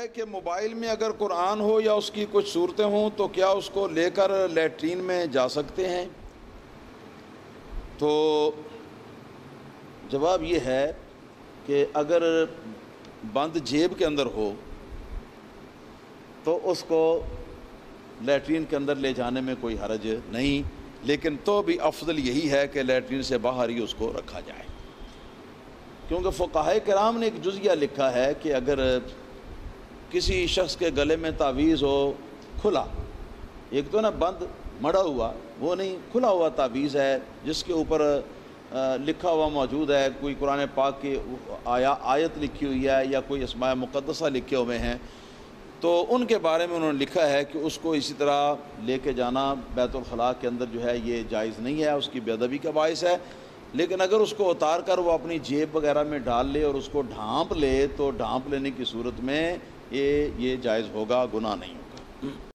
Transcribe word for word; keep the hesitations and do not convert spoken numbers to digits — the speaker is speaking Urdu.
ہے کہ موبائل میں اگر قرآن ہو یا اس کی کچھ صورتیں ہوں تو کیا اس کو لے کر لیٹرین میں جا سکتے ہیں؟ تو جواب یہ ہے کہ اگر بند جیب کے اندر ہو تو اس کو لیٹرین کے اندر لے جانے میں کوئی حرج نہیں، لیکن تو بھی افضل یہی ہے کہ لیٹرین سے باہر ہی اس کو رکھا جائے، کیونکہ فقہائے کرام نے ایک جزیہ لکھا ہے کہ اگر کسی شخص کے گلے میں تعویذ ہو کھلا، ایک تو نا بند مڑا ہوا، وہ نہیں، کھلا ہوا تعویذ ہے جس کے اوپر لکھا ہوا موجود ہے، کوئی قرآن پاک کی آیا آیت لکھی ہوئی ہے یا کوئی اسماء مقدسہ لکھے ہوئے ہیں، تو ان کے بارے میں انہوں نے لکھا ہے کہ اس کو اسی طرح لے کے جانا بیت الخلاء کے اندر جو ہے یہ جائز نہیں ہے، اس کی بے ادبی کا باعث ہے۔ لیکن اگر اس کو اتار کر وہ اپنی جیب وغیرہ میں ڈال لے اور اس کو ڈھانپ لے تو ڈھانپ لینے کی صورت میں یہ یہ جائز ہوگا، گناہ نہیں ہوگا۔